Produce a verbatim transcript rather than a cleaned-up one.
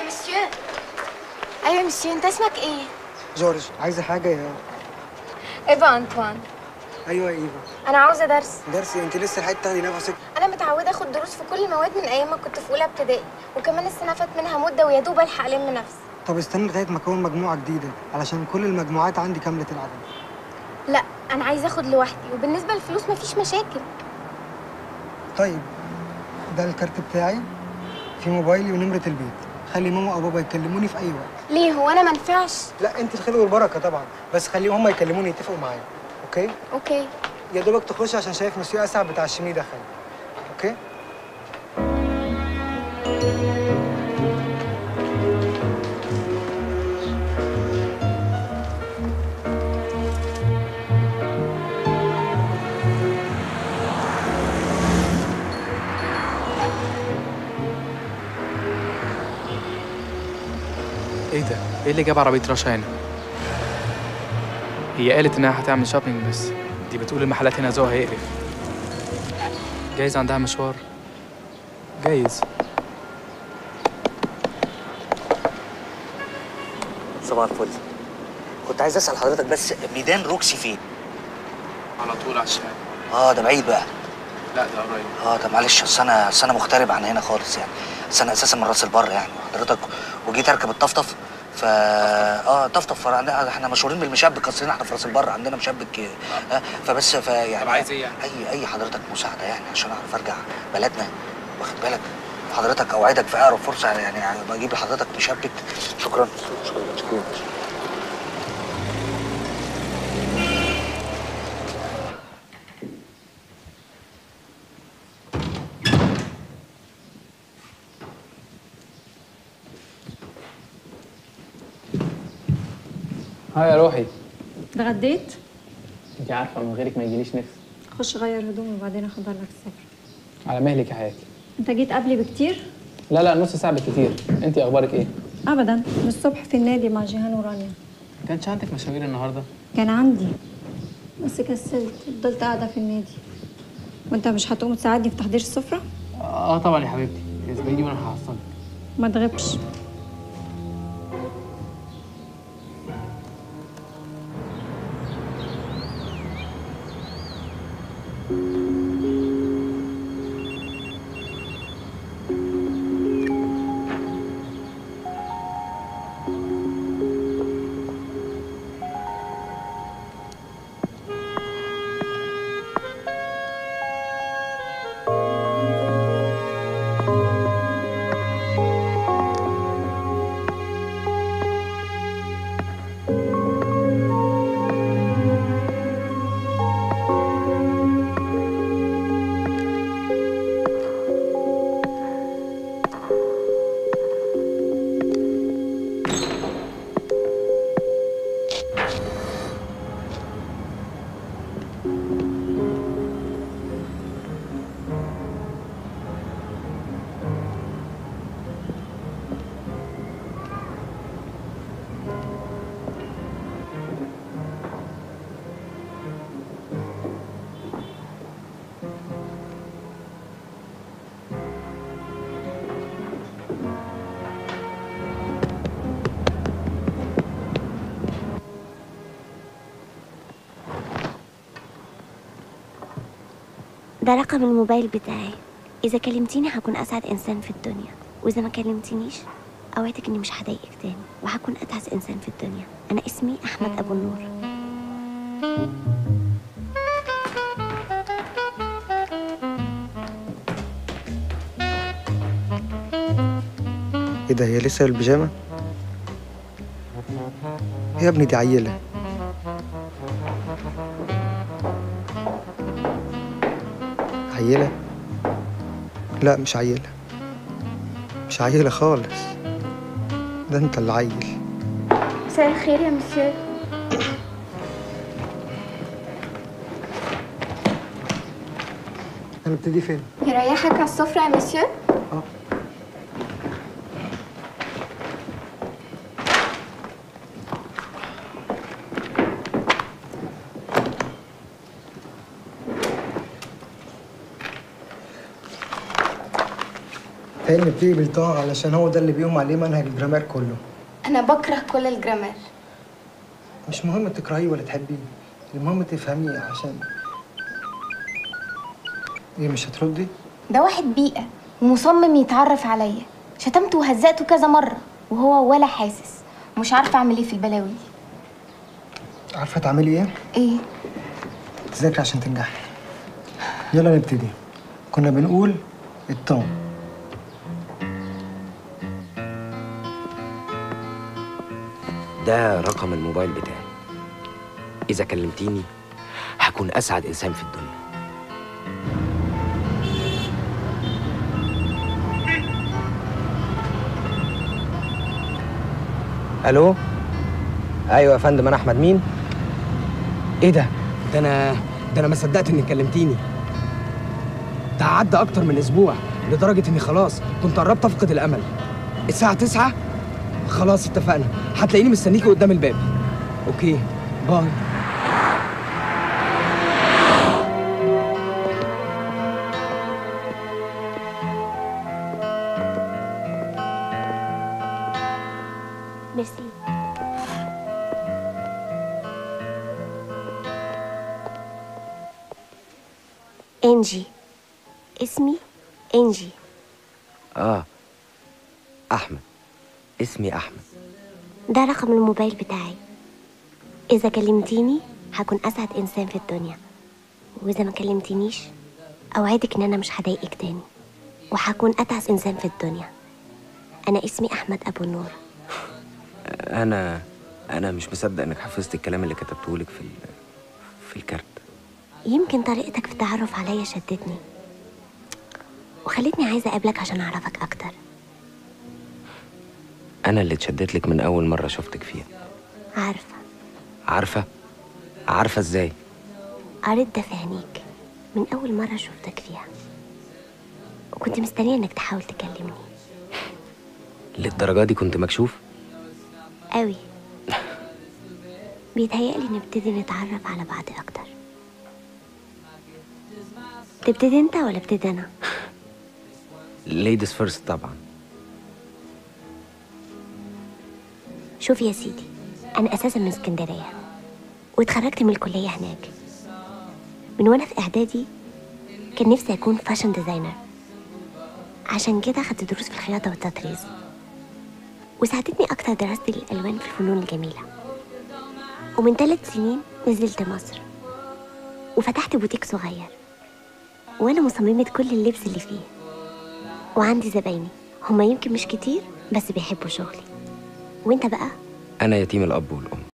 مسيو. ايوه يا مسيو، انت اسمك ايه؟ جورج. عايزه حاجه يا ايفا انطوان. ايوه ايوه. انا عاوزه درس. درس؟ انت لسه لحقتي تاخدي نفسك؟ انا متعوده اخد دروس في كل المواد من ايام ما كنت في اولى ابتدائي، وكمان السنه فات منها مده ويا دوب الحق الم نفسي. طب استني لغايه ما اكون مجموعه جديده، علشان كل المجموعات عندي كامله العدد. لا، انا عايزه اخد لوحدي، وبالنسبه للفلوس مفيش مشاكل. طيب ده الكارت بتاعي، في موبايلي ونمره البيت. خلي ماما او بابا يكلموني في اي وقت. ليه؟ هو انا منفعش؟ لا انت الخير والبركه طبعا، بس خليهم هم يكلموني يتفقوا معايا. اوكي؟ اوكي. يا دوبك تخش عشان شايف مسيو اسعد بتاع الشمي دخل. اوكي؟ ايه ده؟ ايه اللي جاب عربية رشا هنا؟ هي قالت انها هتعمل شوبينج، بس دي بتقول المحلات هنا ذوقها هيقرف. جايز عندها مشوار. جايز. صباح الفل. كنت عايز اسال حضرتك بس، ميدان روكسي فين؟ على طول على الشمال. اه ده بعيد بقى. لا ده قريب. اه طب معلش، اصل انا اصل انا مغترب عن هنا خالص يعني. اصل انا اساسا من راس البر يعني حضرتك، وجيت اركب الطفطف ف اه طفطف. احنا مشهورين بالمشبك، اصل احنا في راس البر عندنا مشبك. آه فبس فيعني طب عايز ايه يعني؟ اي اي حضرتك مساعده يعني عشان اعرف ارجع بلدنا، واخد بالك حضرتك. اوعدك في اقرب فرصه يعني بجيب لحضرتك مشبك. شكرا شكرا شكرا. ها يا روحي. اتغديت؟ انت عارفه من غيرك ما يجيليش نفس. خش غير هدومي وبعدين احضر لك السفرة. على مهلك يا حياتي. انت جيت قبلي بكتير؟ لا لا، نص ساعه بالكتير. انت اخبارك ايه؟ ابدا، من الصبح في النادي مع جيهان ورانيا. ما كانش عندك مشاوير النهارده؟ كان عندي بس كسلت، فضلت قاعده في النادي. وانت مش هتقوم تساعدني في تحضير السفرة؟ اه طبعا يا حبيبتي، اسبقيني وانا هحصلك. ما تغيبش. ده رقم الموبايل بتاعي، إذا كلمتيني هكون أسعد إنسان في الدنيا، وإذا ما كلمتينيش أوعدك إني مش هضايقك تاني وهكون أتعس إنسان في الدنيا. أنا اسمي أحمد أبو النور. ايه ده؟ هي لسه البيجامه؟ يا ابني دي عيله. عيله؟ لا مش عيله، مش عيله خالص، ده انت اللي عيل. مساء الخير يا مسيو. هنبتدي فين؟ يريحك على السفرة يا مسيو؟ اه. تاني نبتدي بالطاعة علشان هو ده اللي بيقوم عليه منهج الجرامر كله. انا بكره كل الجرامر. مش مهم تكرهيه ولا تحبيه، المهم تفهميه عشان ايه. مش هتردي؟ ده واحد بيئة ومصمم يتعرف عليا، شتمته وهزقته كذا مرة وهو ولا حاسس، ومش عارفة اعمل ايه في البلاوي دي. عارفة تعملي ايه؟ ايه؟ تذاكري عشان تنجحي. يلا نبتدي. كنا بنقول الطعم. ده رقم الموبايل بتاعي، إذا كلمتيني هكون أسعد إنسان في الدنيا. الو. ايوه يا فندم، انا احمد. مين؟ ايه ده؟ ده انا ده انا ما صدقت انك كلمتيني. ده عدى اكتر من اسبوع لدرجه اني خلاص كنت قربت افقد الامل. الساعه تسعة خلاص اتفقنا، هتلاقيني مستنيكي قدام الباب. اوكي، باي. ميرسي. انجي، اسمي انجي. آه أحمد، اسمي أحمد. ده رقم الموبايل بتاعي، إذا كلمتيني هكون أسعد إنسان في الدنيا، وإذا ما كلمتنيش أوعدك إن أنا مش هضايقك تاني، وهكون أتعس إنسان في الدنيا. أنا اسمي أحمد أبو النور. أنا أنا مش مصدق إنك حفظت الكلام اللي كتبته لك في ال... في الكارت. يمكن طريقتك في التعرف عليا شدتني وخلتني عايزة أقابلك عشان أعرفك أكتر. أنا اللي اتشدت لك من أول مرة شفتك فيها. عارفة. عارفة؟ عارفة إزاي؟ قريت ده في عينيك من أول مرة شفتك فيها، وكنت مستنية إنك تحاول تكلمني. للدرجة دي كنت مكشوف؟ قوي. بيتهيألي نبتدي نتعرف على بعض أكتر. تبتدي أنت ولا ابتدي أنا؟ ليديز فيرست طبعا. شوف يا سيدي، أنا أساسا من اسكندرية واتخرجت من الكلية هناك. من وأنا في إعدادي كان نفسي أكون فاشن ديزاينر، عشان كده أخدت دروس في الخياطة والتطريز، وساعدتني أكتر دراستي للألوان في الفنون الجميلة. ومن ثلاث سنين نزلت مصر وفتحت بوتيك صغير، وأنا مصممة كل اللبس اللي فيه، وعندي زبايني هما يمكن مش كتير بس بيحبوا شغلي. وانت بقى؟ أنا يتيم الأب والأم.